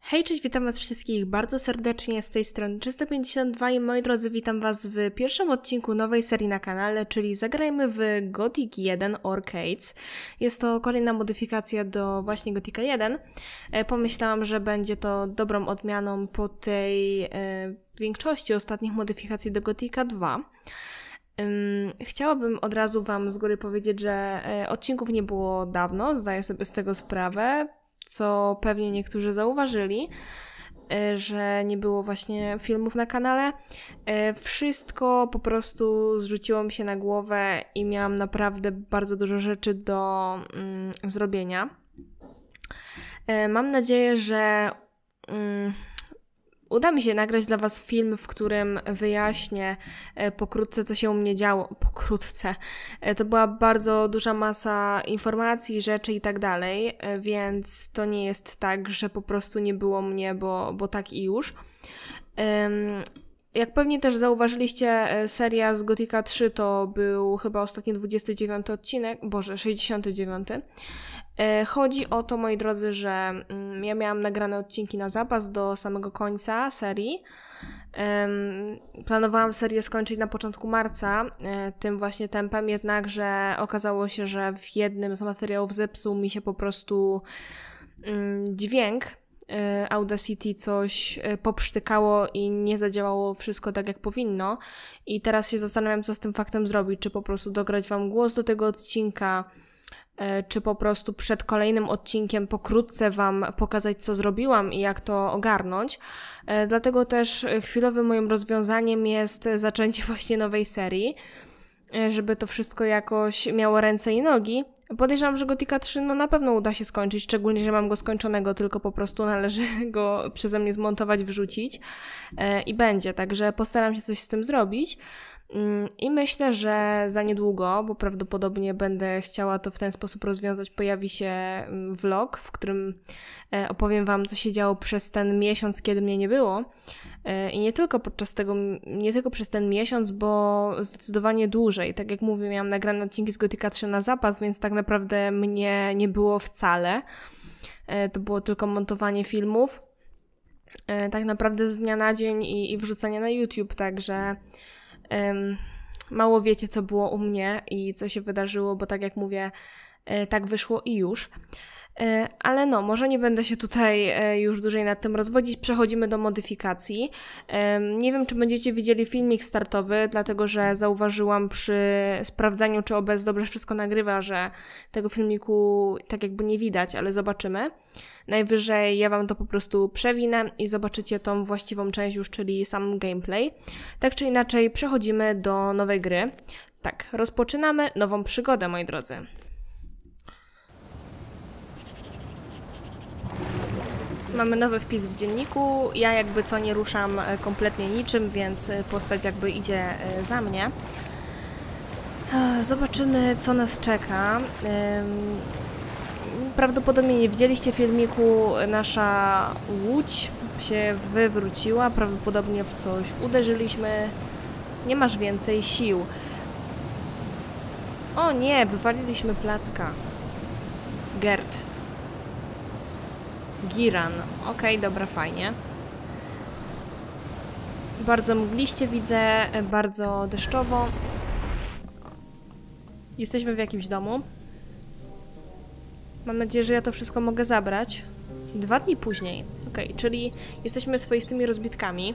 Hej, cześć, witam was wszystkich bardzo serdecznie z tej strony 352 i moi drodzy, witam was w pierwszym odcinku nowej serii na kanale, czyli zagrajmy w Gothic 1 Orchaids. Jest to kolejna modyfikacja do właśnie Gothica 1. Pomyślałam, że będzie to dobrą odmianą po tej większości ostatnich modyfikacji do Gothica 2. Chciałabym od razu wam z góry powiedzieć, że odcinków nie było dawno, zdaję sobie z tego sprawę, co pewnie niektórzy zauważyli, że nie było właśnie filmów na kanale. Wszystko po prostu zrzuciło mi się na głowę i miałam naprawdę bardzo dużo rzeczy do zrobienia. Mam nadzieję, że uda mi się nagrać dla was film, w którym wyjaśnię pokrótce, co się u mnie działo. Pokrótce. To była bardzo duża masa informacji, rzeczy i tak dalej, więc to nie jest tak, że po prostu nie było mnie, bo tak i już. Jak pewnie też zauważyliście, seria z Gothica 3 to był chyba ostatni 29 odcinek, 69. Chodzi o to, moi drodzy, że ja miałam nagrane odcinki na zapas do samego końca serii. Planowałam serię skończyć na początku marca, tym właśnie tempem, jednakże okazało się, że w jednym z materiałów zepsuł mi się po prostu dźwięk. Audacity coś poprztykało i nie zadziałało wszystko tak jak powinno i teraz się zastanawiam, co z tym faktem zrobić, czy po prostu dograć wam głos do tego odcinka, czy po prostu przed kolejnym odcinkiem pokrótce wam pokazać, co zrobiłam i jak to ogarnąć. Dlatego też chwilowym moim rozwiązaniem jest zaczęcie właśnie nowej serii, żeby to wszystko jakoś miało ręce i nogi. Podejrzewam, że Gothica 3 na pewno uda się skończyć, szczególnie, że mam go skończonego, tylko po prostu należy go przeze mnie zmontować, wrzucić i będzie, także postaram się coś z tym zrobić. I myślę, że za niedługo, bo prawdopodobnie będę chciała to w ten sposób rozwiązać, pojawi się vlog, w którym opowiem wam, co się działo przez ten miesiąc, kiedy mnie nie było. I nie tylko przez ten miesiąc, bo zdecydowanie dłużej. Tak jak mówię, miałam nagrane odcinki z Gothica 3 na zapas, więc tak naprawdę mnie nie było wcale. To było tylko montowanie filmów. Tak naprawdę z dnia na dzień i wrzucanie na YouTube, także mało wiecie, co było u mnie i co się wydarzyło, bo tak jak mówię, tak wyszło i już. Ale może nie będę się tutaj już dłużej nad tym rozwodzić, przechodzimy do modyfikacji. Nie wiem, czy będziecie widzieli filmik startowy, dlatego że zauważyłam przy sprawdzaniu, czy OBS dobrze wszystko nagrywa, że tego filmiku tak jakby nie widać, ale zobaczymy. Najwyżej ja wam to po prostu przewinę i zobaczycie tą właściwą część już, czyli sam gameplay. Tak czy inaczej przechodzimy do nowej gry. Tak, rozpoczynamy nową przygodę, moi drodzy. Mamy nowy wpis w dzienniku, ja jakby co nie ruszam kompletnie niczym, więc postać jakby idzie za mnie. Zobaczymy, co nas czeka. Prawdopodobnie nie widzieliście filmiku, nasza łódź się wywróciła, prawdopodobnie w coś uderzyliśmy. Nie masz więcej sił. O nie, wywaliliśmy placka. Gert. Giran. Okej, dobra, fajnie. Bardzo mgliście widzę, bardzo deszczowo. Jesteśmy w jakimś domu. Mam nadzieję, że ja to wszystko mogę zabrać. 2 dni później. Okej, czyli jesteśmy swoistymi rozbitkami.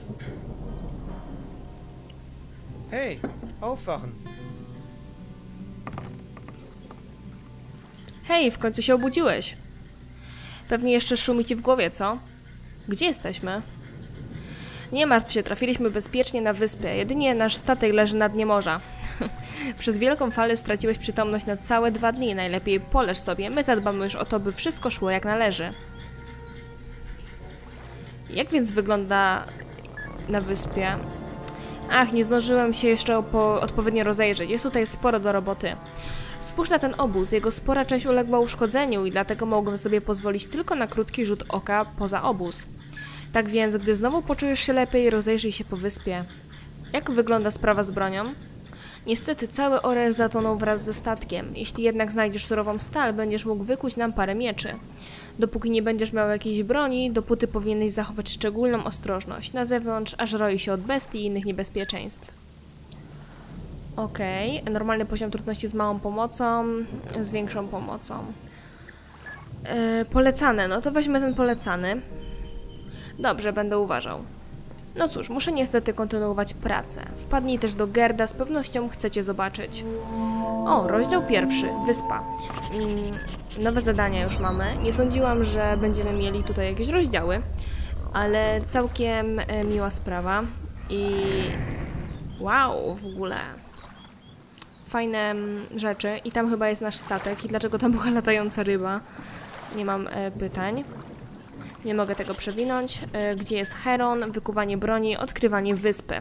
Hey, aufwachen. Hej, w końcu się obudziłeś. Pewnie jeszcze szumi ci w głowie, co? Gdzie jesteśmy? Nie martw się, trafiliśmy bezpiecznie na wyspę. Jedynie nasz statek leży na dnie morza. Przez wielką falę straciłeś przytomność na całe 2 dni. Najlepiej poleż sobie. My zadbamy już o to, by wszystko szło jak należy. Jak więc wygląda na wyspie? Ach, nie zdążyłem się jeszcze odpowiednio rozejrzeć. Jest tutaj sporo do roboty. Spójrz na ten obóz. Jego spora część uległa uszkodzeniu i dlatego mogłem sobie pozwolić tylko na krótki rzut oka poza obóz. Tak więc, gdy znowu poczujesz się lepiej, rozejrzyj się po wyspie. Jak wygląda sprawa z bronią? Niestety cały orel zatonął wraz ze statkiem. Jeśli jednak znajdziesz surową stal, będziesz mógł wykuć nam parę mieczy. Dopóki nie będziesz miał jakiejś broni, dopóty powinieneś zachować szczególną ostrożność. Na zewnątrz aż roi się od bestii i innych niebezpieczeństw. Okej, normalny poziom trudności z małą pomocą, z większą pomocą. Polecane, no to weźmy ten polecany. Dobrze, będę uważał. No cóż, muszę niestety kontynuować pracę. Wpadnij też do Gerda, z pewnością chcecie zobaczyć. O, rozdział 1. Wyspa. Nowe zadania już mamy. Nie sądziłam, że będziemy mieli tutaj jakieś rozdziały, ale całkiem miła sprawa. I wow, w ogóle fajne rzeczy. I tam chyba jest nasz statek. I dlaczego tam była latająca ryba? Nie mam pytań. Nie mogę tego przewinąć. Gdzie jest Heron? Wykuwanie broni, odkrywanie wyspy.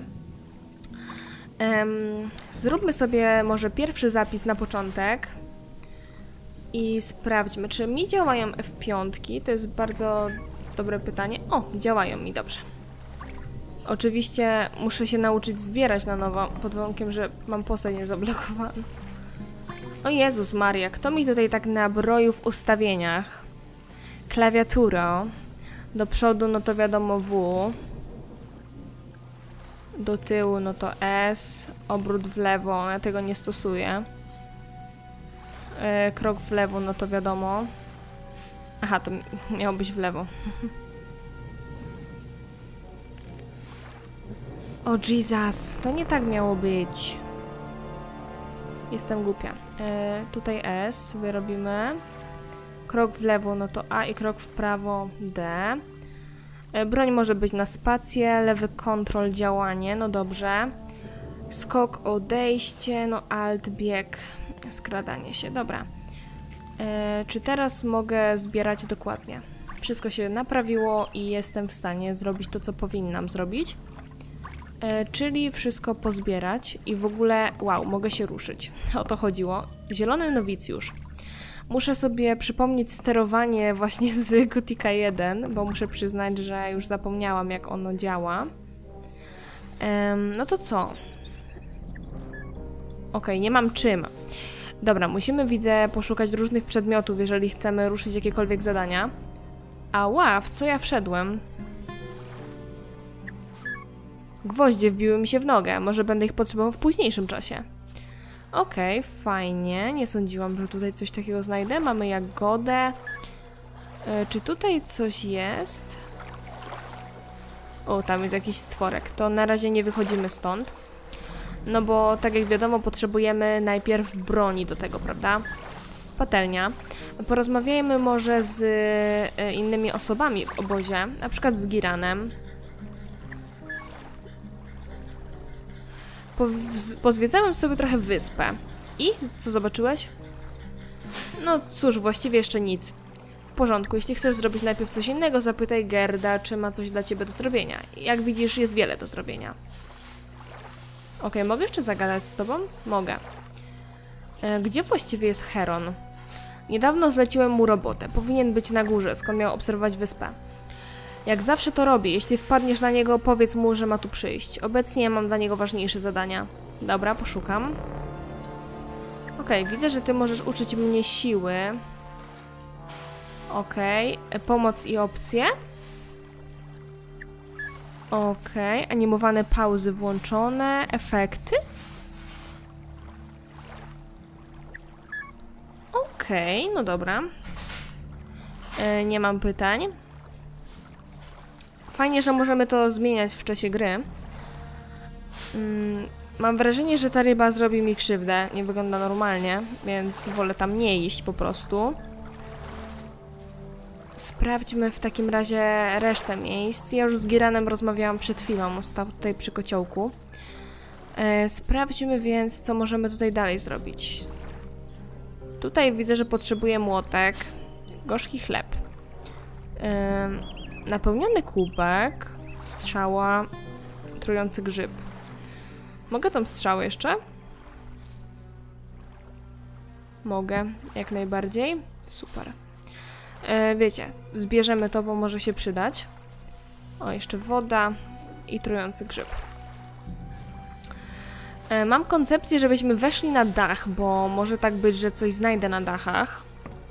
Zróbmy sobie może pierwszy zapis na początek. I sprawdźmy, czy mi działają F5. To jest bardzo dobre pytanie. O, działają mi dobrze. Oczywiście muszę się nauczyć zbierać na nowo, pod warunkiem, że mam postać niezablokowaną. O Jezus Maria, kto mi tutaj tak nabroił w ustawieniach? Klawiatura. Do przodu no to wiadomo W. Do tyłu no to S. Obrót w lewo, ja tego nie stosuję. Krok w lewo no to wiadomo. Aha, to miało być w lewo. O Jesus, to nie tak miało być. Jestem głupia. Tutaj S wyrobimy. Krok w lewo no to A i krok w prawo D. Broń może być na spację, lewy kontrol działanie, no dobrze. Skok, odejście, no alt, bieg, skradanie się, dobra. Czy teraz mogę zbierać dokładnie? Wszystko się naprawiło i jestem w stanie zrobić to, co powinnam zrobić. Czyli wszystko pozbierać i w ogóle, wow, mogę się ruszyć. O to chodziło. Zielony nowicjusz. Muszę sobie przypomnieć sterowanie właśnie z Gothica 1, bo muszę przyznać, że już zapomniałam, jak ono działa. No to co? Okej, nie mam czym. Dobra, musimy, widzę, poszukać różnych przedmiotów, jeżeli chcemy ruszyć jakiekolwiek zadania. Ała, w co ja wszedłem? Gwoździe wbiły mi się w nogę, może będę ich potrzebował w późniejszym czasie. Okej, fajnie, nie sądziłam, że tutaj coś takiego znajdę. Mamy jagodę. Czy tutaj coś jest? O, tam jest jakiś stworek. To na razie nie wychodzimy stąd. No bo, tak jak wiadomo, potrzebujemy najpierw broni do tego, prawda? Patelnia. Porozmawiajmy może z innymi osobami w obozie, na przykład z Giranem. Pozwiedzałem sobie trochę wyspę. I? Co zobaczyłeś? No cóż, właściwie jeszcze nic. W porządku, jeśli chcesz zrobić najpierw coś innego, zapytaj Gerda, czy ma coś dla ciebie do zrobienia. Jak widzisz, jest wiele do zrobienia. Okej, mogę jeszcze zagadać z tobą? Mogę. Gdzie właściwie jest Heron? Niedawno zleciłem mu robotę. Powinien być na górze, skąd miał obserwować wyspę. Jak zawsze to robi. Jeśli wpadniesz na niego, powiedz mu, że ma tu przyjść. Obecnie mam dla niego ważniejsze zadania. Dobra, poszukam. Okej, widzę, że ty możesz uczyć mnie siły. Okej, pomoc i opcje. Okej, animowane pauzy włączone. Efekty. Okej, no dobra. Nie mam pytań. Fajnie, że możemy to zmieniać w czasie gry. Mam wrażenie, że ta ryba zrobi mi krzywdę. Nie wygląda normalnie, więc wolę tam nie iść po prostu. Sprawdźmy w takim razie resztę miejsc. Ja już z Giranem rozmawiałam przed chwilą, stał tutaj przy kociołku. Sprawdźmy więc, co możemy tutaj dalej zrobić. Tutaj widzę, że potrzebuję młotek, gorzki chleb, napełniony kubek, strzała, trujący grzyb. Mogę tą strzałę jeszcze? Mogę, jak najbardziej. Super. Wiecie, zbierzemy to, bo może się przydać. O, jeszcze woda i trujący grzyb. Mam koncepcję, żebyśmy weszli na dach, bo może tak być, że coś znajdę na dachach.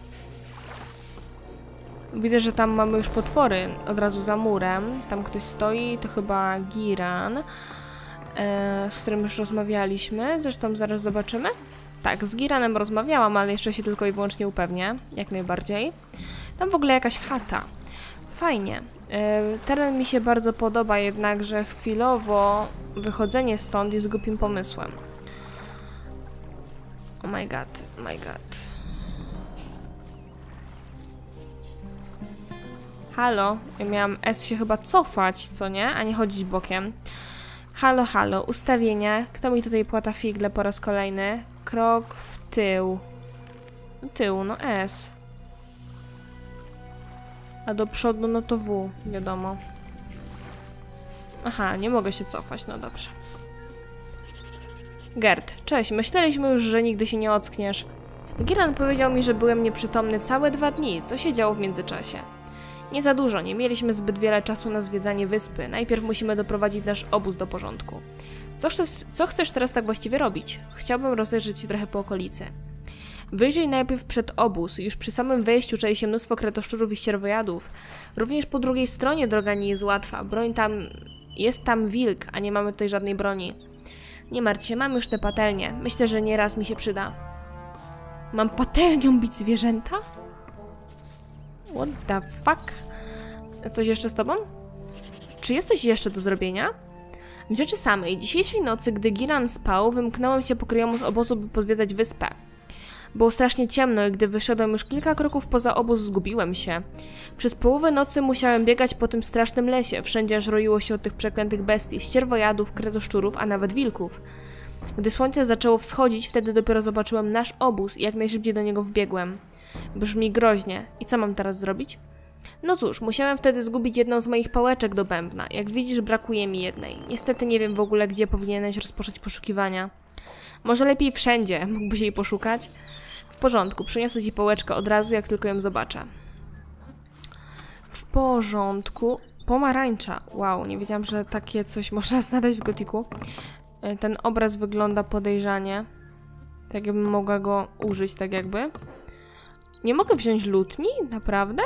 Widzę, że tam mamy już potwory od razu za murem. Tam ktoś stoi, to chyba Giran, z którym już rozmawialiśmy. Zresztą zaraz zobaczymy. Tak, z Giranem rozmawiałam, ale jeszcze się tylko i wyłącznie upewnię. Jak najbardziej. Tam w ogóle jakaś chata. Fajnie. Teren mi się bardzo podoba, jednakże chwilowo wychodzenie stąd jest głupim pomysłem. Oh my god, oh my god. Halo, ja miałam S się chyba cofać, co nie? A nie chodzić bokiem. Halo, halo, ustawienia. Kto mi tutaj płata figle po raz kolejny? Krok w tył. Tył, no S. A do przodu, no to W, wiadomo. Aha, nie mogę się cofać, no dobrze. Gert, cześć, myśleliśmy już, że nigdy się nie ockniesz. Giran powiedział mi, że byłem nieprzytomny całe 2 dni. Co się działo w międzyczasie? Nie za dużo, nie mieliśmy zbyt wiele czasu na zwiedzanie wyspy. Najpierw musimy doprowadzić nasz obóz do porządku. Co chcesz teraz tak właściwie robić? Chciałbym rozejrzeć się trochę po okolicy. Wyjrzyj najpierw przed obóz. Już przy samym wejściu czai się mnóstwo kretoszczurów i ścierwojadów. Również po drugiej stronie droga nie jest łatwa. Jest tam wilk, a nie mamy tutaj żadnej broni. Nie martw się, mam już te patelnie. Myślę, że nieraz mi się przyda. Mam patelnią bić zwierzęta? What the fuck? Coś jeszcze z tobą? Czy jest coś jeszcze do zrobienia? W rzeczy samej, dzisiejszej nocy, gdy Giran spał, wymknąłem się pokryjomu z obozu, by pozwiedzać wyspę. Było strasznie ciemno i gdy wyszedłem już kilka kroków poza obóz, zgubiłem się. Przez połowę nocy musiałem biegać po tym strasznym lesie. Wszędzie aż roiło się od tych przeklętych bestii, ścierwojadów, kretoszczurów, a nawet wilków. Gdy słońce zaczęło wschodzić, wtedy dopiero zobaczyłem nasz obóz i jak najszybciej do niego wbiegłem. Brzmi groźnie. I co mam teraz zrobić? No cóż, musiałem wtedy zgubić jedną z moich pałeczek do bębna. Jak widzisz, brakuje mi jednej. Niestety nie wiem w ogóle, gdzie powinieneś rozpocząć poszukiwania. Może lepiej wszędzie. Mógłbyś jej poszukać? W porządku, przyniosę ci pałeczkę od razu, jak tylko ją zobaczę. W porządku. Pomarańcza. Wow, nie wiedziałam, że takie coś można znaleźć w gotiku. Ten obraz wygląda podejrzanie. Tak jakbym mogła go użyć, tak jakby. Nie mogę wziąć lutni? Naprawdę?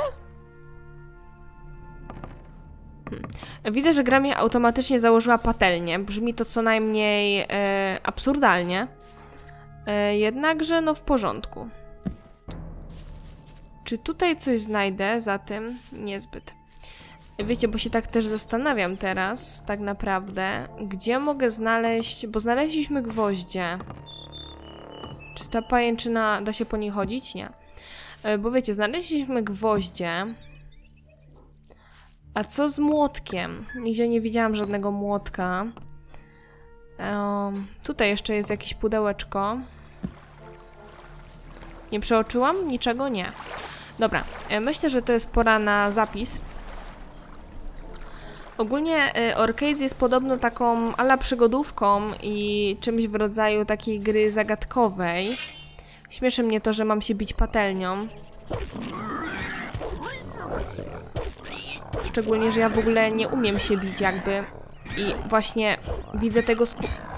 Widzę, że gra mi automatycznie założyła patelnię. Brzmi to co najmniej absurdalnie. Jednakże no w porządku. Czy tutaj coś znajdę za tym? Niezbyt. Wiecie, bo się tak też zastanawiam teraz, tak naprawdę, gdzie mogę znaleźć, bo znaleźliśmy gwoździe. Czy ta pajęczyna, da się po niej chodzić? Nie. Bo wiecie, znaleźliśmy gwoździe. A co z młotkiem? Nigdzie nie widziałam żadnego młotka. Tutaj jeszcze jest jakieś pudełeczko. Nie przeoczyłam? Niczego? Nie. Dobra, myślę, że to jest pora na zapis. Ogólnie Orcades jest podobno taką ala przygodówką i czymś w rodzaju takiej gry zagadkowej. Śmieszy mnie to, że mam się bić patelnią. Szczególnie, że ja w ogóle nie umiem się bić jakby. I właśnie widzę tego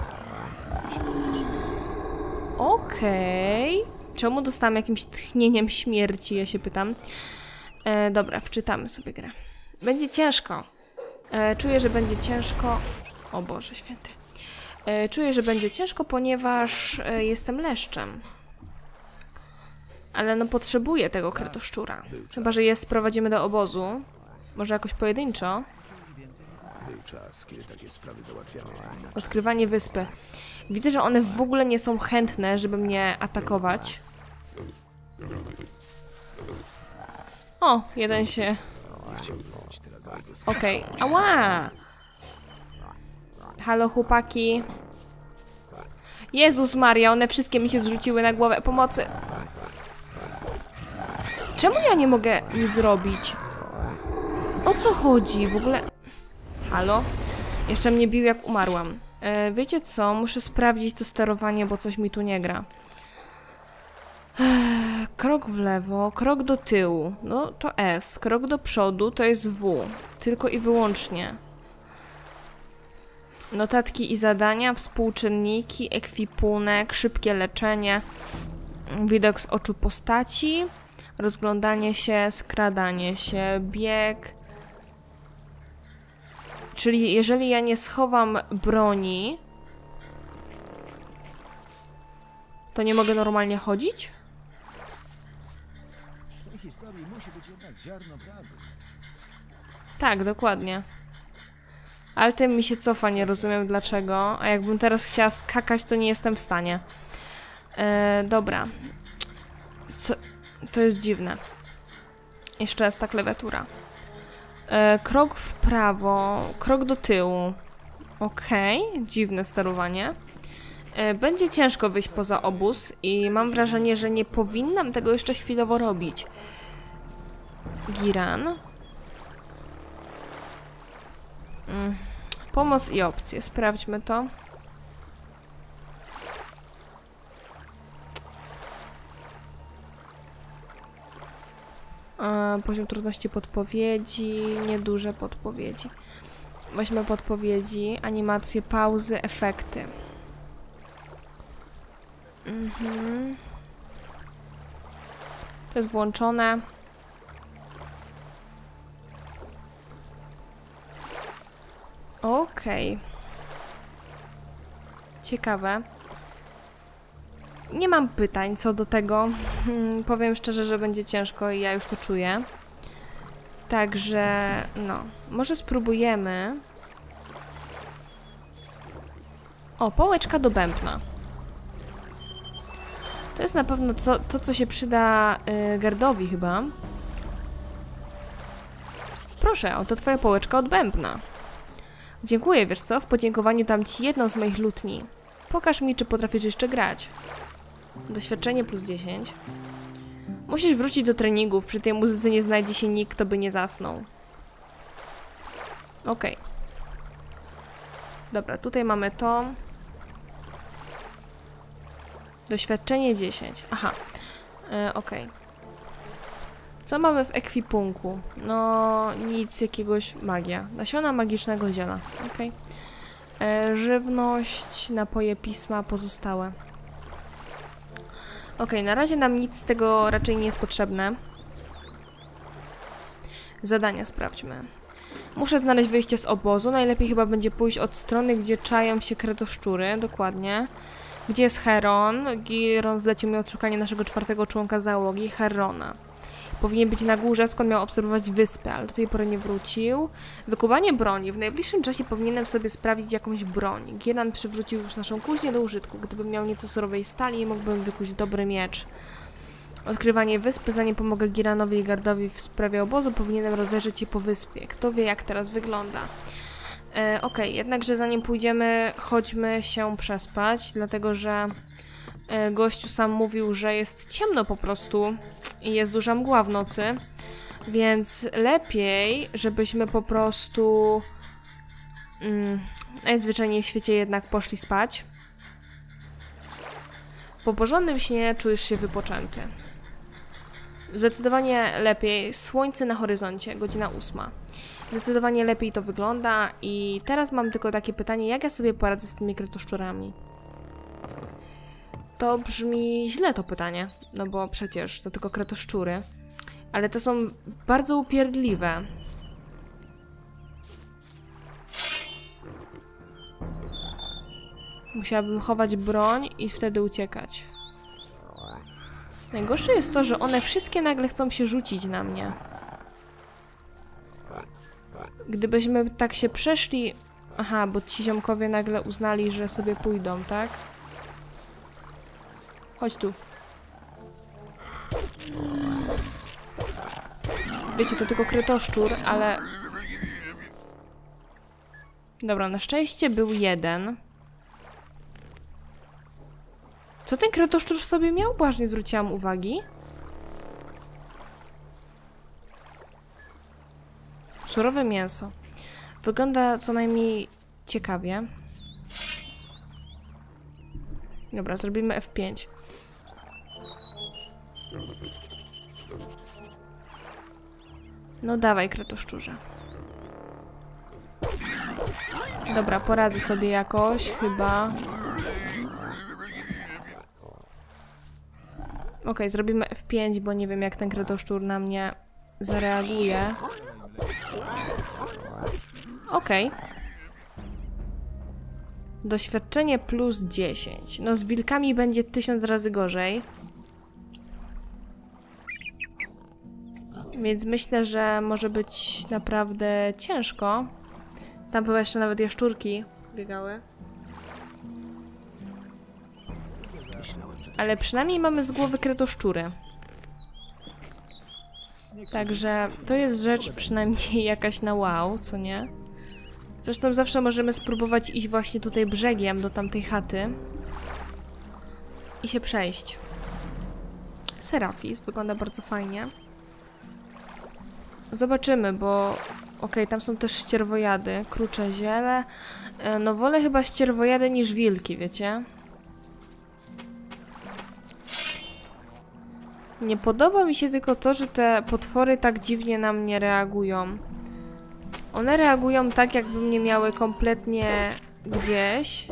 Okej. Czemu dostałam jakimś tchnieniem śmierci, ja się pytam. Dobra, wczytamy sobie grę. Będzie ciężko. Czuję, że będzie ciężko. O Boże Święty. Czuję, że będzie ciężko, ponieważ jestem leszczem. Ale no potrzebuję tego kretoszczura. Chyba, że je sprowadzimy do obozu. Może jakoś pojedynczo. Odkrywanie wyspy. Widzę, że one w ogóle nie są chętne, żeby mnie atakować. O, jeden się... Okej. Ała! Halo, chłopaki. Jezus Maria, one wszystkie mi się zrzuciły na głowę. Pomocy! Czemu ja nie mogę nic zrobić? O co chodzi? W ogóle... Halo? Jeszcze mnie bił, jak umarłam. Wiecie co? Muszę sprawdzić to sterowanie, bo coś mi tu nie gra. Krok w lewo, krok do tyłu. No to S. Krok do przodu to jest W. Tylko i wyłącznie. Notatki i zadania, współczynniki, ekwipunek, szybkie leczenie, widok z oczu postaci, rozglądanie się, skradanie się, bieg. Czyli jeżeli ja nie schowam broni, to nie mogę normalnie chodzić? W tej historii musi być jednak ziarno prawdy. Tak, dokładnie. Ale tym mi się cofa, nie rozumiem dlaczego. A jakbym teraz chciała skakać, to nie jestem w stanie. Dobra. Co? To jest dziwne. Jeszcze raz ta klawiatura. Krok w prawo, krok do tyłu. Okej, dziwne sterowanie. Będzie ciężko wyjść poza obóz i mam wrażenie, że nie powinnam tego jeszcze chwilowo robić. Giran. Pomoc i opcje. Sprawdźmy to. Poziom trudności podpowiedzi. Nieduże podpowiedzi. Weźmy podpowiedzi. Animacje, pauzy, efekty. To jest włączone. Okej. Ciekawe. Nie mam pytań co do tego. Powiem szczerze, że będzie ciężko i ja już to czuję. Także, no. Może spróbujemy. O, pałeczka do bębna. To jest na pewno to, co się przyda Gerdowi chyba. Proszę, oto twoja pałeczka od bębna. Dziękuję, wiesz co? W podziękowaniu dam ci jedną z moich lutni. Pokaż mi, czy potrafisz jeszcze grać. Doświadczenie plus 10. Musisz wrócić do treningów. Przy tej muzyce nie znajdzie się nikt, kto by nie zasnął. Okej. Dobra, tutaj mamy to. Doświadczenie 10. Aha. Okej. Co mamy w ekwipunku? No, nic jakiegoś... Magia. Nasiona magicznego ziela. Okej. Żywność, napoje pisma, pozostałe. Okej, na razie nam nic z tego raczej nie jest potrzebne. Zadania sprawdźmy. Muszę znaleźć wyjście z obozu. Najlepiej chyba będzie pójść od strony, gdzie czają się kretoszczury. Dokładnie. Gdzie jest Heron? Giron zlecił mi odszukanie naszego 4. członka załogi, Herona. Powinien być na górze, skąd miał obserwować wyspę, ale do tej pory nie wrócił. Wykubanie broni. W najbliższym czasie powinienem sobie sprawdzić jakąś broń. Giran przywrócił już naszą kuźnię do użytku. Gdybym miał nieco surowej stali, mógłbym wykuć dobry miecz. Odkrywanie wyspy. Zanim pomogę Giranowi i Gardowi w sprawie obozu, powinienem rozejrzeć się po wyspie. Kto wie, jak teraz wygląda. Okej, jednakże zanim pójdziemy, chodźmy się przespać, dlatego że gościu sam mówił, że jest ciemno po prostu i jest duża mgła w nocy, więc lepiej, żebyśmy po prostu najzwyczajniej w świecie jednak poszli spać. Po porządnym śnie czujesz się wypoczęty. Zdecydowanie lepiej. Słońce na horyzoncie, godzina 8. Zdecydowanie lepiej to wygląda i teraz mam tylko takie pytanie, jak ja sobie poradzę z tymi kretoszczurami? To brzmi źle to pytanie, no bo przecież to tylko kretoszczury, ale to są bardzo upierdliwe. Musiałabym chować broń i wtedy uciekać. Najgorsze jest to, że one wszystkie nagle chcą się rzucić na mnie. Gdybyśmy tak się przeszli... Aha, bo ci ziomkowie nagle uznali, że sobie pójdą, tak? Chodź tu. Wiecie, to tylko kretoszczur, ale... Dobra, na szczęście był jeden. Co ten kretoszczur w sobie miał? Bo aż nie zwróciłam uwagi. Surowe mięso. Wygląda co najmniej ciekawie. Dobra, zrobimy F5. No dawaj, kretoszczurze. Dobra, poradzę sobie jakoś, chyba. Okej, zrobimy F5, bo nie wiem, jak ten kretoszczur na mnie zareaguje. Okej. Doświadczenie plus 10. No z wilkami będzie 1000 razy gorzej. Więc myślę, że może być naprawdę ciężko. Tam chyba jeszcze nawet jaszczurki biegały. Ale przynajmniej mamy z głowy kretoszczury. Także to jest rzecz przynajmniej jakaś na wow, co nie? Zresztą zawsze możemy spróbować iść właśnie tutaj brzegiem do tamtej chaty. I się przejść. Serafis wygląda bardzo fajnie. Zobaczymy, bo... Okej, tam są też ścierwojady, krucze ziele. No wolę chyba ścierwojady niż wilki, wiecie? Nie podoba mi się tylko to, że te potwory tak dziwnie na mnie reagują. One reagują tak, jakby mnie miały kompletnie gdzieś.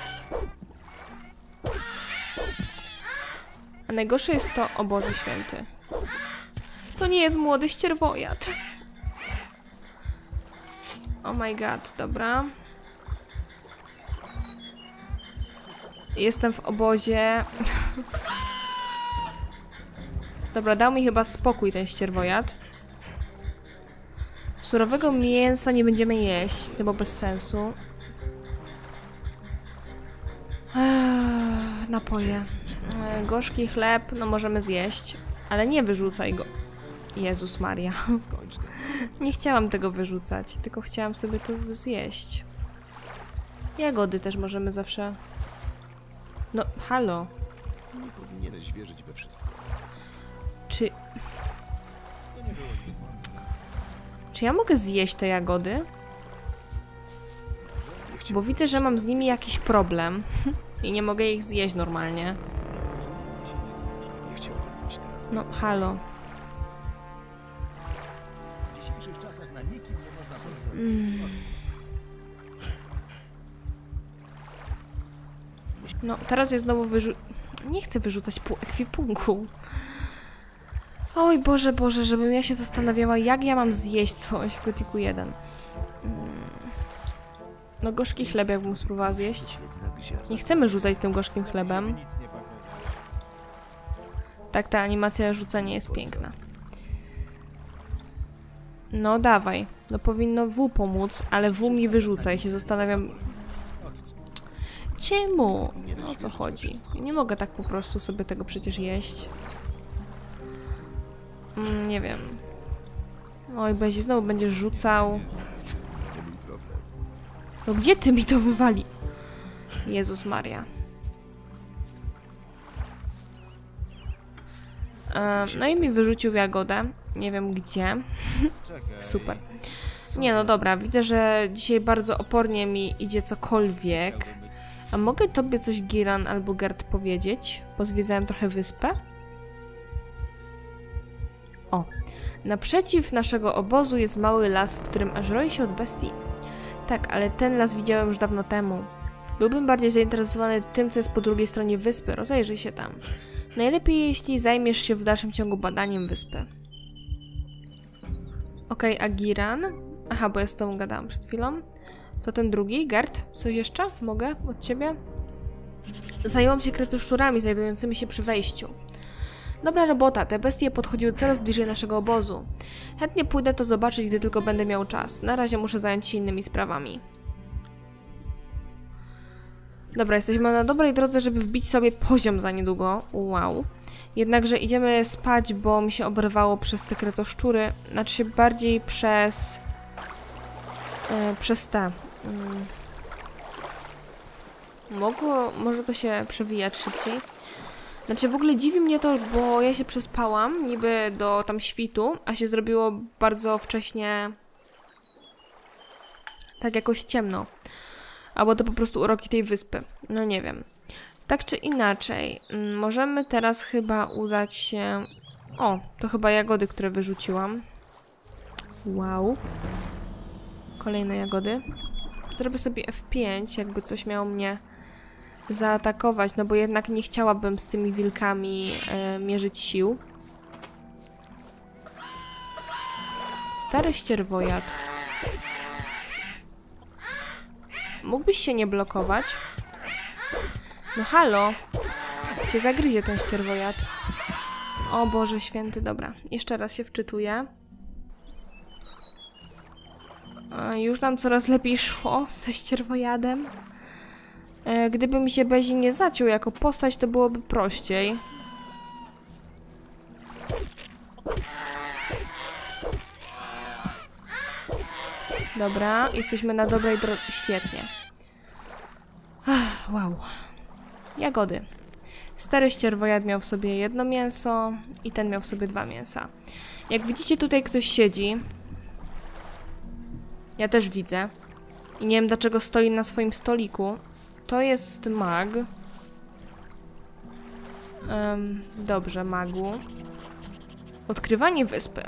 A najgorsze jest to... O Boże Święty. To nie jest młody ścierwojad. Oh my god, dobra. Jestem w obozie. Dobra, dał mi chyba spokój ten ścierwojad. Surowego mięsa nie będziemy jeść, no bo bez sensu. Napoje. Gorzki chleb, no możemy zjeść, ale nie wyrzucaj go. Jezus Maria. Nie chciałam tego wyrzucać, tylko chciałam sobie to zjeść. Jagody też możemy zawsze... No, halo. Nie powinieneś wierzyć we wszystko. Czy ja mogę zjeść te jagody? Bo widzę, że mam z nimi jakiś problem. I nie mogę ich zjeść normalnie. No, halo. No, teraz jest znowu nie chcę wyrzucać pół ekwipunku. Oj, Boże, Boże, żebym ja się zastanawiała, jak ja mam zjeść coś w Gothicu 1. No, gorzki chleb jakbym spróbowała zjeść. Nie chcemy rzucać tym gorzkim chlebem. Tak, ta animacja rzucania jest piękna. No, dawaj. No, powinno W pomóc, ale W mi wyrzuca i się zastanawiam... Czemu? O co chodzi? Nie mogę tak po prostu sobie tego przecież jeść. Nie wiem. Oj, Bezi, znowu będziesz rzucał. No gdzie ty mi to wywali? Jezus Maria. No i mi wyrzucił jagodę. Nie wiem gdzie. Super. Nie, no dobra. Widzę, że dzisiaj bardzo opornie mi idzie cokolwiek. A mogę tobie coś, Giran albo Gert, powiedzieć? Bo zwiedzałem trochę wyspę. O. Naprzeciw naszego obozu jest mały las, w którym aż roi się od bestii. Tak, ale ten las widziałem już dawno temu. Byłbym bardziej zainteresowany tym, co jest po drugiej stronie wyspy. Rozejrzyj się tam. Najlepiej, jeśli zajmiesz się w dalszym ciągu badaniem wyspy. Okej, a Giran? Aha, bo ja z tobą gadałam przed chwilą. To ten drugi, Gert? Coś jeszcze? Mogę od ciebie? Zająłam się kretoszczurami znajdującymi się przy wejściu. Dobra robota, te bestie podchodziły coraz bliżej naszego obozu. Chętnie pójdę to zobaczyć, gdy tylko będę miał czas. Na razie muszę zająć się innymi sprawami. Dobra, jesteśmy na dobrej drodze, żeby wbić sobie poziom za niedługo. Wow. Jednakże idziemy spać, bo mi się oberwało przez te kretoszczury. Znaczy się bardziej przez... przez te... Może to się przewijać szybciej. Znaczy w ogóle dziwi mnie to, bo ja się przespałam niby do tam świtu, a się zrobiło bardzo wcześnie tak jakoś ciemno. Albo to po prostu uroki tej wyspy. No nie wiem. Tak czy inaczej, możemy teraz chyba udać się... O, to chyba jagody, które wyrzuciłam. Wow. Kolejne jagody. Zrobię sobie F5, jakby coś miało mnie zaatakować, no bo jednak nie chciałabym z tymi wilkami mierzyć sił. Stary ścierwojad. Mógłbyś się nie blokować? No halo! Cię zagryzie ten ścierwojad. O Boże święty, dobra. Jeszcze raz się wczytuję. Już nam coraz lepiej szło ze ścierwojadem. Gdyby mi się Bezi nie zaciął jako postać, to byłoby prościej. Dobra, jesteśmy na dobrej drodze. Świetnie. Wow. Jagody. Stary ścierwojad miał w sobie jedno mięso i ten miał w sobie 2 mięsa. Jak widzicie, tutaj ktoś siedzi. Ja też widzę. I nie wiem, dlaczego stoi na swoim stoliku. To jest mag. Dobrze, magu. Odkrywanie wyspy.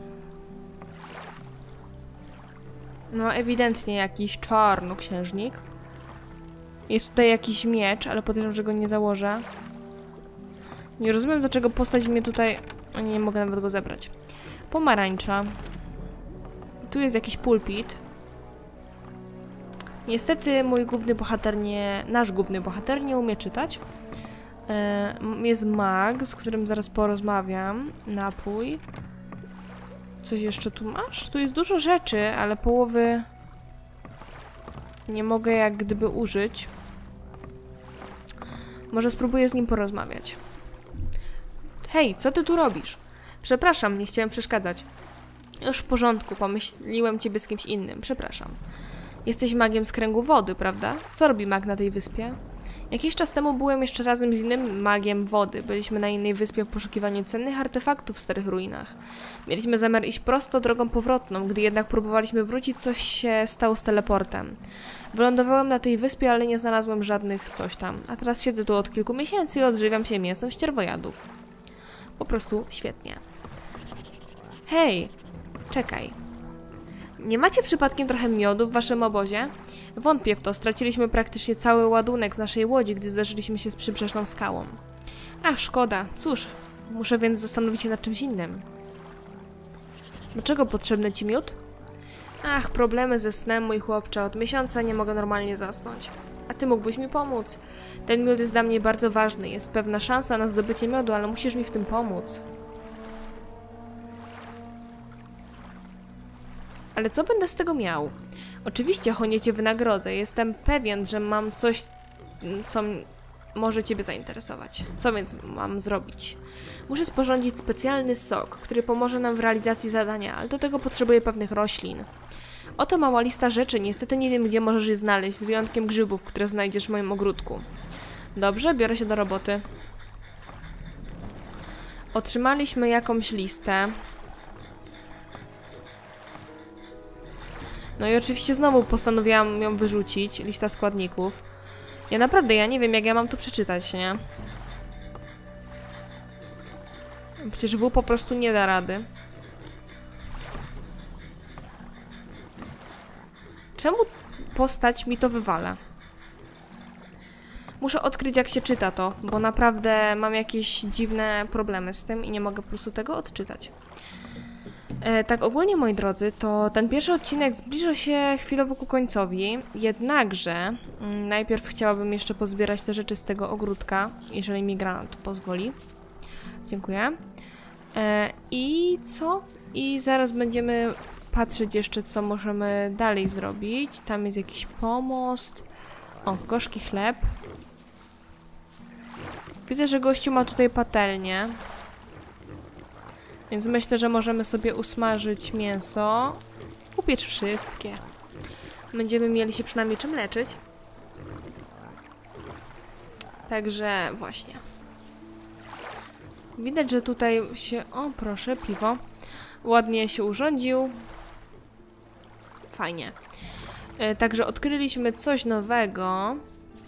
No, ewidentnie jakiś czarnoksiężnik. Jest tutaj jakiś miecz, ale podejrzewam, że go nie założę. Nie rozumiem, dlaczego postać mnie tutaj... Nie mogę nawet go zebrać. Pomarańcza. Tu jest jakiś pulpit. Niestety mój główny bohater nasz główny bohater nie umie czytać. Jest mag, z którym zaraz porozmawiam. Napój. Coś jeszcze tu masz? Tu jest dużo rzeczy, ale połowy nie mogę jak gdyby użyć. Może spróbuję z nim porozmawiać. Hej, co ty tu robisz? Przepraszam, nie chciałem przeszkadzać. Już w porządku, pomyśliłem ciebie z kimś innym. Przepraszam. Jesteś magiem z kręgu wody, prawda? Co robi mag na tej wyspie? Jakiś czas temu byłem jeszcze razem z innym magiem wody. Byliśmy na innej wyspie w poszukiwaniu cennych artefaktów w starych ruinach. Mieliśmy zamiar iść prosto drogą powrotną, gdy jednak próbowaliśmy wrócić, coś się stało z teleportem. Wylądowałem na tej wyspie, ale nie znalazłem żadnych coś tam. A teraz siedzę tu od kilku miesięcy i odżywiam się mięsem ścierwojadów. Po prostu świetnie. Hej, czekaj. Nie macie przypadkiem trochę miodu w waszym obozie? Wątpię w to, straciliśmy praktycznie cały ładunek z naszej łodzi, gdy zderzyliśmy się z przybrzeżną skałą. Ach, szkoda. Cóż, muszę więc zastanowić się nad czymś innym. Dlaczego potrzebny ci miód? Ach, problemy ze snem, mój chłopcze. Od miesiąca nie mogę normalnie zasnąć. A ty mógłbyś mi pomóc. Ten miód jest dla mnie bardzo ważny. Jest pewna szansa na zdobycie miodu, ale musisz mi w tym pomóc. Ale co będę z tego miał? Oczywiście chętnie cię wynagrodzę. Jestem pewien, że mam coś, co może ciebie zainteresować. Co więc mam zrobić? Muszę sporządzić specjalny sok, który pomoże nam w realizacji zadania, ale do tego potrzebuję pewnych roślin. Oto mała lista rzeczy. Niestety nie wiem, gdzie możesz je znaleźć, z wyjątkiem grzybów, które znajdziesz w moim ogródku. Dobrze, biorę się do roboty. Otrzymaliśmy jakąś listę. No i oczywiście znowu postanowiłam ją wyrzucić, lista składników. Ja nie wiem, jak ja mam to przeczytać, nie? Przecież W po prostu nie da rady. Czemu postać mi to wywala? Muszę odkryć, jak się czyta to, bo naprawdę mam jakieś dziwne problemy z tym i nie mogę po prostu tego odczytać. Tak ogólnie, moi drodzy, to ten pierwszy odcinek zbliża się chwilowo ku końcowi, jednakże najpierw chciałabym jeszcze pozbierać te rzeczy z tego ogródka, jeżeli mi gra na to pozwoli. Dziękuję. I co? I zaraz będziemy patrzeć jeszcze, co możemy dalej zrobić. Tam jest jakiś pomost. O, gorzki chleb. Widzę, że gościu ma tutaj patelnię. Więc myślę, że możemy sobie usmażyć mięso. Upiecz wszystkie. Będziemy mieli się przynajmniej czym leczyć. Także właśnie. Widać, że tutaj się... O, proszę, piwo. Ładnie się urządził. Fajnie. Także odkryliśmy coś nowego.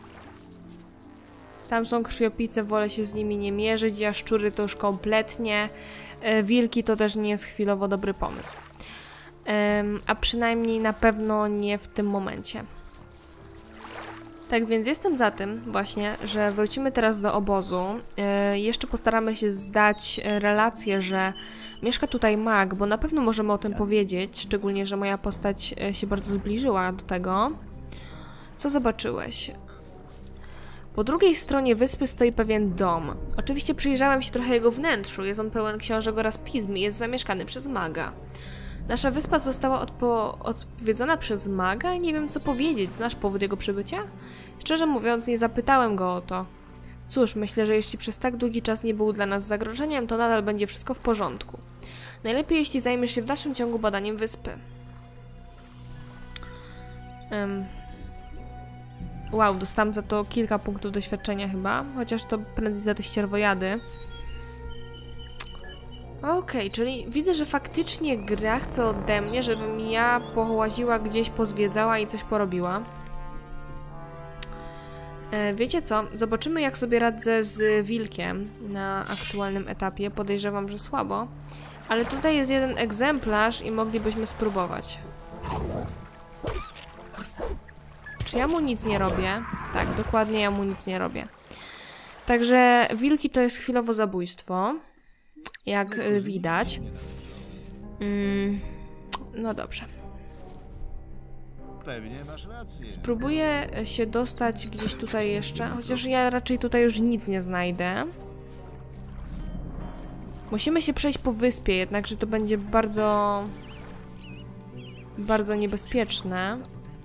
Tam są krwiopice, wolę się z nimi nie mierzyć. Jaszczury to już kompletnie. Wilki to też nie jest chwilowo dobry pomysł. A przynajmniej na pewno nie w tym momencie. Tak więc jestem za tym właśnie, że wrócimy teraz do obozu. Jeszcze postaramy się zdać relację, że mieszka tutaj mag, bo na pewno możemy o tym powiedzieć, szczególnie, że moja postać się bardzo zbliżyła do tego. Co zobaczyłeś? Po drugiej stronie wyspy stoi pewien dom. Oczywiście przyjrzałem się trochę jego wnętrzu. Jest on pełen książek oraz pism i jest zamieszkany przez maga. Nasza wyspa została odwiedzona przez maga i nie wiem co powiedzieć. Znasz powód jego przybycia? Szczerze mówiąc, nie zapytałem go o to. Cóż, myślę, że jeśli przez tak długi czas nie był dla nas zagrożeniem, to nadal będzie wszystko w porządku. Najlepiej, jeśli zajmiesz się w dalszym ciągu badaniem wyspy. Wow, dostałam za to kilka punktów doświadczenia chyba, chociaż to prędzej za te ścierwojady. Okej, czyli widzę, że faktycznie gra chce ode mnie, żebym ja połaziła gdzieś, pozwiedzała i coś porobiła. Wiecie co? Zobaczymy, jak sobie radzę z wilkiem na aktualnym etapie. Podejrzewam, że słabo. Ale tutaj jest jeden egzemplarz i moglibyśmy spróbować. Czy ja mu nic nie robię? Tak, dokładnie ja mu nic nie robię. Także wilki to jest chwilowo zabójstwo. Jak widać. No dobrze. Pewnie masz rację. Spróbuję się dostać gdzieś tutaj jeszcze, chociaż ja raczej tutaj już nic nie znajdę. Musimy się przejść po wyspie, jednakże to będzie bardzo niebezpieczne.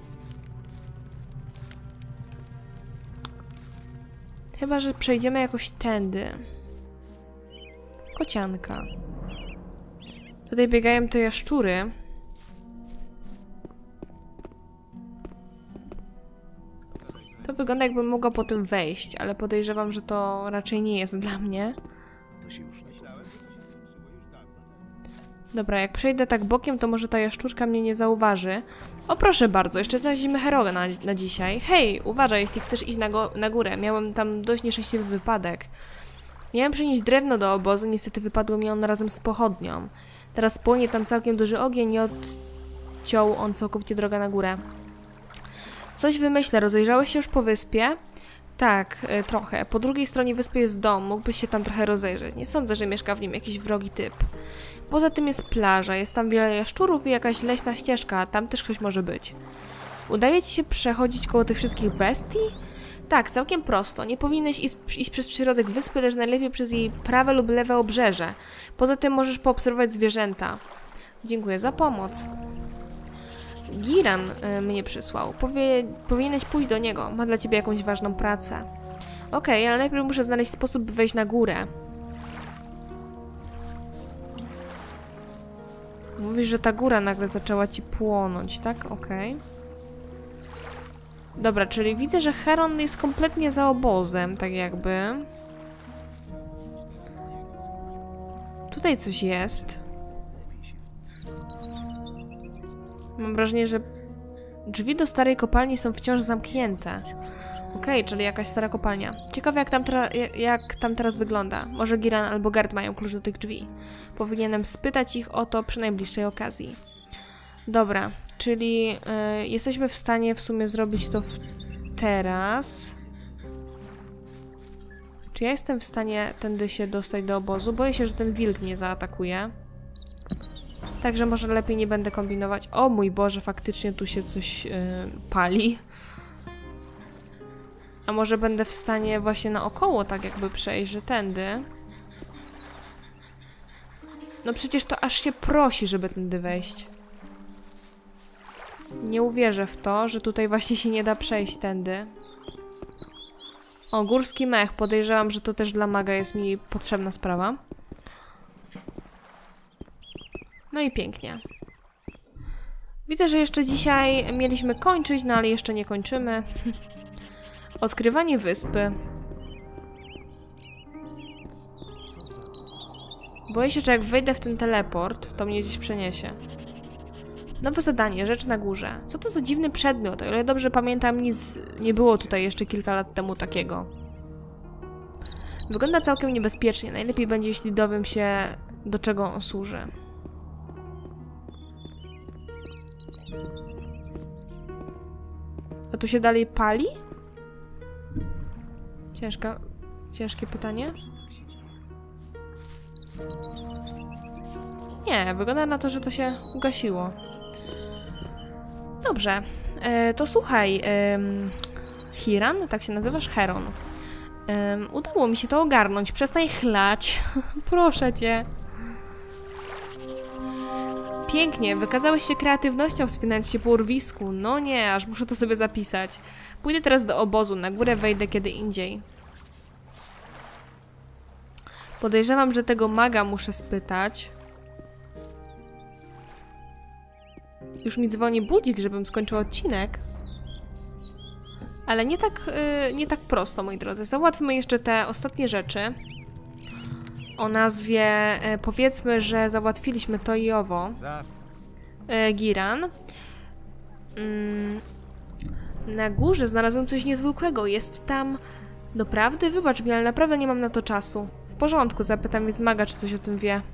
Chyba że przejdziemy jakoś tędy. Kocianka. Tutaj biegają te jaszczury. To wygląda, jakbym mogła po tym wejść, ale podejrzewam, że to raczej nie jest dla mnie. Dobra, jak przejdę tak bokiem, to może ta jaszczurka mnie nie zauważy. O, proszę bardzo, jeszcze znaleźliśmy Herogę na dzisiaj. Hej, uważaj, jeśli chcesz iść na górę. Miałem tam dość nieszczęśliwy wypadek. Miałem przynieść drewno do obozu, niestety wypadło mi on razem z pochodnią. Teraz płonie tam całkiem duży ogień i odciął on całkowicie drogę na górę. Coś wymyślę, rozejrzałeś się już po wyspie? Tak, trochę. Po drugiej stronie wyspy jest dom, mógłbyś się tam trochę rozejrzeć. Nie sądzę, że mieszka w nim jakiś wrogi typ. Poza tym jest plaża, jest tam wiele jaszczurów i jakaś leśna ścieżka, a tam też ktoś może być. Udaje ci się przechodzić koło tych wszystkich bestii? Tak, całkiem prosto. Nie powinieneś iść przez środek wyspy, lecz najlepiej przez jej prawe lub lewe obrzeże. Poza tym możesz poobserwować zwierzęta. Dziękuję za pomoc. Giran mnie przysłał. Powinieneś pójść do niego. Ma dla ciebie jakąś ważną pracę. Okej, ale najpierw muszę znaleźć sposób, by wejść na górę. Mówisz, że ta góra nagle zaczęła ci płonąć, tak? Okej. Dobra, czyli widzę, że Heron jest kompletnie za obozem, tak jakby. Tutaj coś jest. Mam wrażenie, że drzwi do starej kopalni są wciąż zamknięte. Okej, czyli jakaś stara kopalnia. Ciekawe, jak tam teraz wygląda. Może Giran albo Gert mają klucz do tych drzwi. Powinienem spytać ich o to przy najbliższej okazji. Dobra, czyli jesteśmy w stanie w sumie zrobić to teraz. Czy ja jestem w stanie tędy się dostać do obozu? Boję się, że ten wilk mnie zaatakuje. Także może lepiej nie będę kombinować. O mój Boże, faktycznie tu się coś pali. A może będę w stanie właśnie naokoło tak jakby przejść, że tędy. No przecież to aż się prosi, żeby tędy wejść. Nie uwierzę w to, że tutaj właśnie się nie da przejść tędy. O, górski mech. Podejrzewam, że to też dla maga jest mi potrzebna sprawa. No i pięknie. Widzę, że jeszcze dzisiaj mieliśmy kończyć, no ale jeszcze nie kończymy. Odkrywanie wyspy. Boję się, że jak wejdę w ten teleport, to mnie gdzieś przeniesie. Nowe zadanie, rzecz na górze. Co to za dziwny przedmiot? O ile dobrze pamiętam, nic nie było tutaj jeszcze kilka lat temu takiego. Wygląda całkiem niebezpiecznie. Najlepiej będzie, jeśli dowiem się, do czego on służy. A tu się dalej pali? Ciężkie pytanie. Nie, wygląda na to, że to się ugasiło. Dobrze, to słuchaj, Hiran, tak się nazywasz? Heron. Udało mi się to ogarnąć, przestań chlać. Proszę cię. Pięknie, wykazałeś się kreatywnością wspinając się po urwisku. No nie, aż muszę to sobie zapisać. Pójdę teraz do obozu, na górę wejdę kiedy indziej. Podejrzewam, że tego maga muszę spytać. Już mi dzwoni budzik, żebym skończył odcinek. Ale nie tak prosto, moi drodzy. Załatwmy jeszcze te ostatnie rzeczy. O nazwie, powiedzmy, że załatwiliśmy to i owo. Giran. Na górze znalazłem coś niezwykłego. Jest tam... Doprawdy? Wybacz mi, ale naprawdę nie mam na to czasu. W porządku, zapytam więc maga, czy coś o tym wie.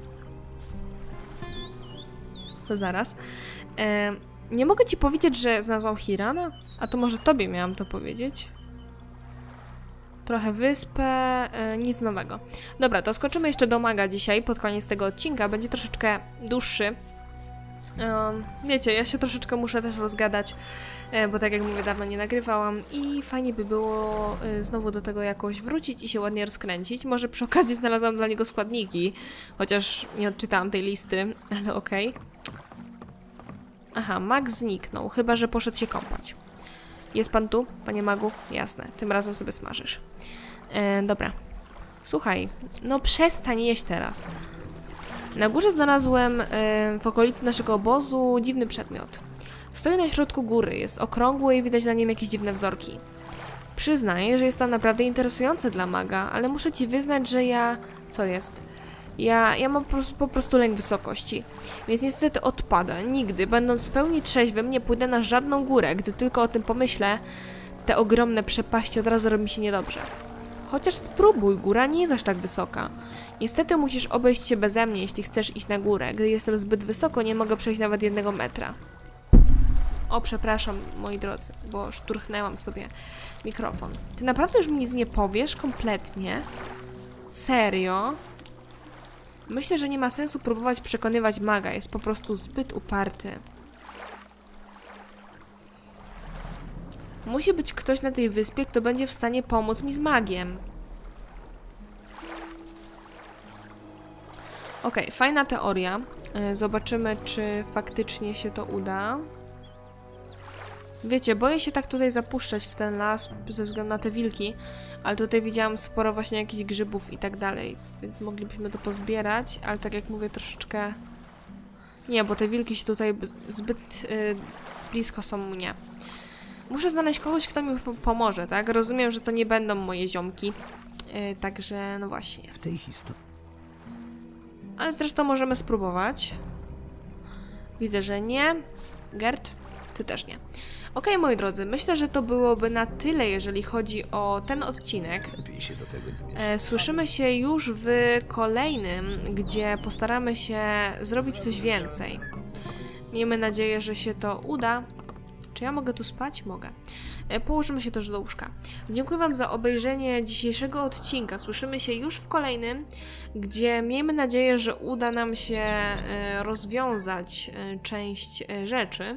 To zaraz. Nie mogę ci powiedzieć, że znalazłam Hirana? A to może tobie miałam to powiedzieć? Trochę wyspę, nic nowego. Dobra, to skoczymy jeszcze do maga dzisiaj, pod koniec tego odcinka. Będzie troszeczkę dłuższy. Wiecie, ja się troszeczkę muszę też rozgadać, bo tak jak mówię, dawno nie nagrywałam i fajnie by było znowu do tego jakoś wrócić i się ładnie rozkręcić. Może przy okazji znalazłam dla niego składniki, chociaż nie odczytałam tej listy, ale okej. Aha, mag zniknął, chyba że poszedł się kąpać. Jest pan tu, panie magu? Jasne, tym razem sobie smażysz. Dobra. Słuchaj, no przestań jeść teraz. Na górze znalazłem w okolicy naszego obozu dziwny przedmiot. Stoi na środku góry, jest okrągły i widać na nim jakieś dziwne wzorki. Przyznaję, że jest to naprawdę interesujące dla maga, ale muszę ci wyznać, że ja... Co jest? Ja mam po prostu lęk wysokości, więc niestety odpada. Nigdy, będąc w pełni trzeźwym, nie pójdę na żadną górę. Gdy tylko o tym pomyślę, te ogromne przepaści od razu robi mi się niedobrze. Chociaż spróbuj, góra nie jest aż tak wysoka. Niestety musisz obejść się beze mnie, jeśli chcesz iść na górę. Gdy jestem zbyt wysoko, nie mogę przejść nawet 1 metra. O, przepraszam, moi drodzy, bo szturchnęłam sobie mikrofon. Ty naprawdę już mi nic nie powiesz? Kompletnie? Serio? Myślę, że nie ma sensu próbować przekonywać maga. Jest po prostu zbyt uparty. Musi być ktoś na tej wyspie, kto będzie w stanie pomóc mi z magiem. Okej, fajna teoria. Zobaczymy, czy faktycznie się to uda. Wiecie, boję się tak tutaj zapuszczać w ten las ze względu na te wilki, ale tutaj widziałam sporo właśnie jakichś grzybów i tak dalej, więc moglibyśmy to pozbierać, ale tak jak mówię, troszeczkę... Nie, bo te wilki się tutaj zbyt blisko są mnie. Muszę znaleźć kogoś, kto mi pomoże, tak? Rozumiem, że to nie będą moje ziomki, także no właśnie. W tej historii... Ale zresztą możemy spróbować. Widzę, że nie. Gert? Ty też nie. Okej, moi drodzy, myślę, że to byłoby na tyle, jeżeli chodzi o ten odcinek. Lepiej się do tego nie mieć. Słyszymy się już w kolejnym, gdzie postaramy się zrobić coś więcej. Miejmy nadzieję, że się to uda. Czy ja mogę tu spać? Mogę. Położymy się też do łóżka. Dziękuję wam za obejrzenie dzisiejszego odcinka. Słyszymy się już w kolejnym, gdzie miejmy nadzieję, że uda nam się rozwiązać część rzeczy.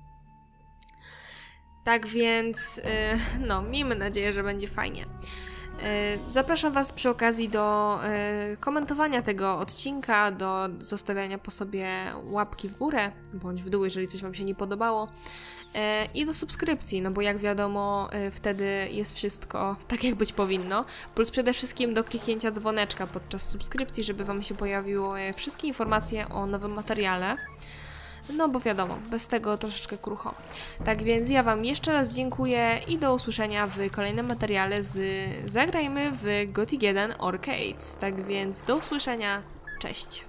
Tak więc, no, miejmy nadzieję, że będzie fajnie. Zapraszam was przy okazji do komentowania tego odcinka, do zostawiania po sobie łapki w górę, bądź w dół, jeżeli coś wam się nie podobało. I do subskrypcji, no bo jak wiadomo, wtedy jest wszystko tak, jak być powinno. Plus przede wszystkim do kliknięcia dzwoneczka podczas subskrypcji, żeby wam się pojawiły wszystkie informacje o nowym materiale. No bo wiadomo, bez tego troszeczkę krucho. Tak więc ja wam jeszcze raz dziękuję i do usłyszenia w kolejnym materiale z Zagrajmy w Gothic 1 Arcades. Tak więc do usłyszenia, cześć!